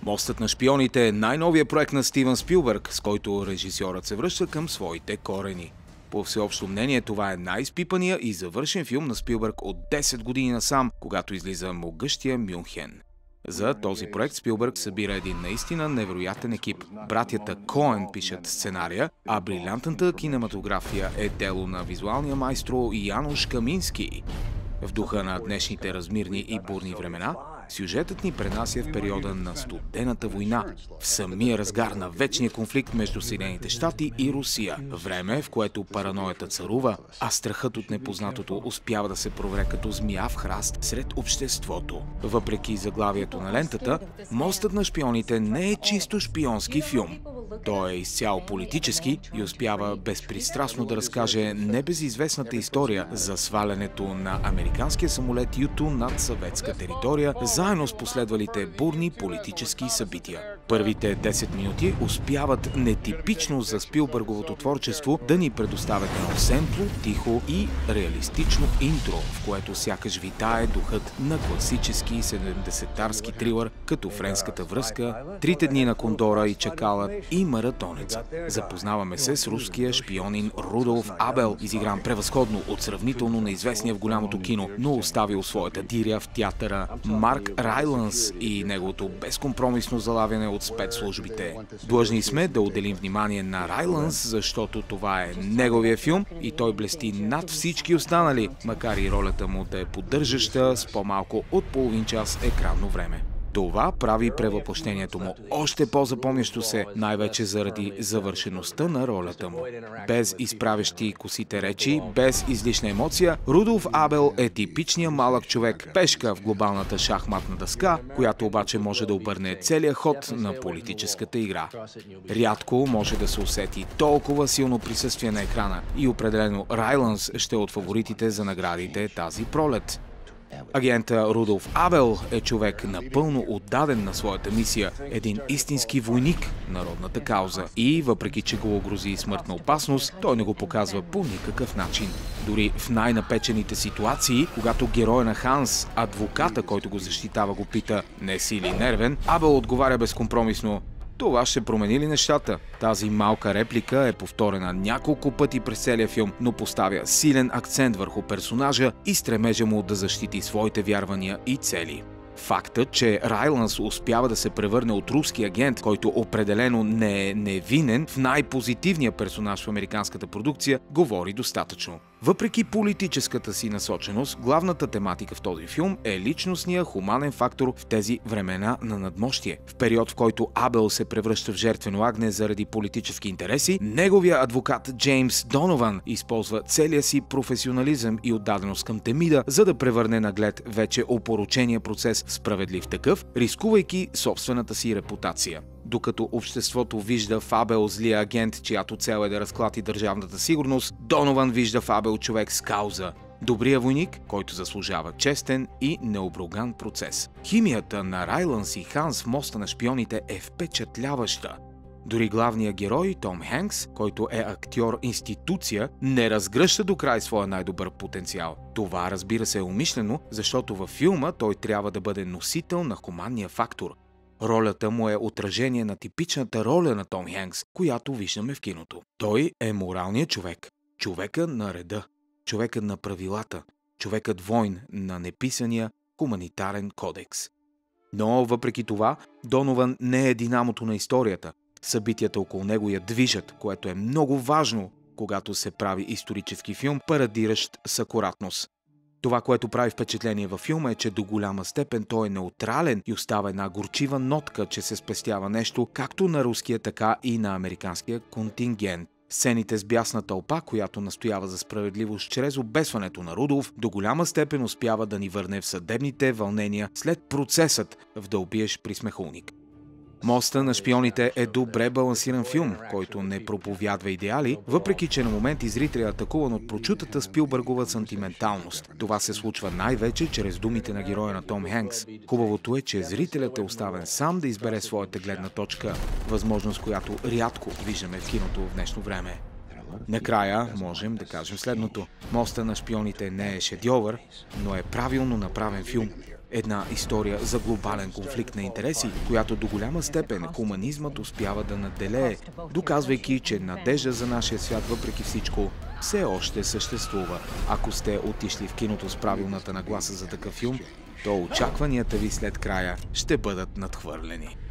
Мостът на шпионите е най-новия проект на Стивън Спилбърг, с който режисьорът се връща към своите корени. По всеобщо мнение, това е най-изпипания и завършен филм на Спилбърг от 10 години насам, когато излиза Могъщия Мюнхен. За този проект Спилбърг събира един наистина невероятен екип. Братята Коен пишат сценария, а брилянтната кинематография е дело на визуалния майстор Януш Камински. В духа на днешните размирни и бурни времена, сюжетът ни пренася в периода на Студената война, в самия разгар на вечния конфликт между Съединените щати и Русия. Време, в което параноята царува, а страхът от непознатото успява да се провре като змия в храст сред обществото. Въпреки заглавието на лентата, Мостът на шпионите не е чисто шпионски филм. Той е изцяло политически и успява безпристрастно да разкаже небезизвестната история за свалянето на американския самолет U-2 над съветска територия, заедно с последвалите бурни политически събития. Първите 10 минути успяват нетипично за Спилбърговото творчество да ни предоставят едно семпло, тихо и реалистично интро, в което сякаш витае духът на класически 70-тарски трилър, като Френската връзка, Трите дни на Кондора и Чакалът и Маратонеца. Запознаваме се с руския шпионин Рудолф Абел, изигран превъзходно от сравнително неизвестния в голямото кино, но оставил своята диря в театъра Марк Райланс и неговото безкомпромисно залавяне от спецслужбите. Длъжни сме да отделим внимание на Райланс, защото това е неговия филм и той блести над всички останали, макар и ролята му да е поддържаща с по-малко от половин час екранно време. Това прави превъплъщението му още по-запомнящо се, най-вече заради завършеността на ролята му. Без изправящи косите речи, без излишна емоция, Рудолф Абел е типичният малък човек, пешка в глобалната шахматна дъска, която обаче може да обърне целия ход на политическата игра. Рядко може да се усети толкова силно присъствие на екрана и определено Райланс ще е от фаворитите за наградите тази пролет. Агента Рудолф Абел е човек напълно отдаден на своята мисия, един истински войник на родната кауза. И въпреки че го грози смъртна опасност, той не го показва по никакъв начин. Дори в най-напечените ситуации, когато героя на Ханс, адвоката, който го защитава, го пита "не си ли нервен", Абел отговаря безкомпромисно: "Това ще промени ли нещата?" Тази малка реплика е повторена няколко пъти през целия филм, но поставя силен акцент върху персонажа и стремежа му да защити своите вярвания и цели. Фактът, че Райланс успява да се превърне от руски агент, който определено не е невинен, в най-позитивния персонаж в американската продукция, говори достатъчно. Въпреки политическата си насоченост, главната тематика в този филм е личностния хуманен фактор в тези времена на надмощие. В период, в който Абел се превръща в жертвено агне заради политически интереси, неговия адвокат Джеймс Донован използва целия си професионализъм и отдаденост към Темида, за да превърне наглед вече опорочения процес в справедлив такъв, рискувайки собствената си репутация. Докато обществото вижда в Абел злия агент, чиято цел е да разклати държавната сигурност, Донован вижда в Абел човек с кауза. Добрия войник, който заслужава честен и необруган процес. Химията на Райланс и Ханс в Моста на шпионите е впечатляваща. Дори главният герой Том Хенкс, който е актьор-институция, не разгръща до край своя най-добър потенциал. Това, разбира се, е умишлено, защото във филма той трябва да бъде носител на хуманния фактор. Ролята му е отражение на типичната роля на Том Хенкс, която виждаме в киното. Той е моралният човек, човека на реда, човекът на правилата, човекът войн на неписания хуманитарен кодекс. Но въпреки това, Донован не е динамото на историята. Събитията около него я движат, което е много важно, когато се прави исторически филм, парадиращ с акуратност. Това, което прави впечатление във филма, е, че до голяма степен той е неутрален и остава една горчива нотка, че се спестява нещо както на руския, така и на американския контингент. Сцените с бясна тълпа, която настоява за справедливост чрез обесването на Рудолф, до голяма степен успява да ни върне в съдебните вълнения след процесът в "Да убиеш присмехулник". Моста на шпионите е добре балансиран филм, който не проповядва идеали, въпреки че на моменти зрителят е атакуван от прочутата Спилбъргова сантименталност. Това се случва най-вече чрез думите на героя на Том Хенкс. Хубавото е, че зрителят е оставен сам да избере своята гледна точка, възможност, която рядко виждаме в киното в днешно време. Накрая можем да кажем следното: Моста на шпионите не е шедьовър, но е правилно направен филм. Една история за глобален конфликт на интереси, която до голяма степен хуманизмът успява да надделее, доказвайки, че надежда за нашия свят въпреки всичко все още съществува. Ако сте отишли в киното с правилната нагласа за такъв филм, то очакванията ви след края ще бъдат надхвърлени.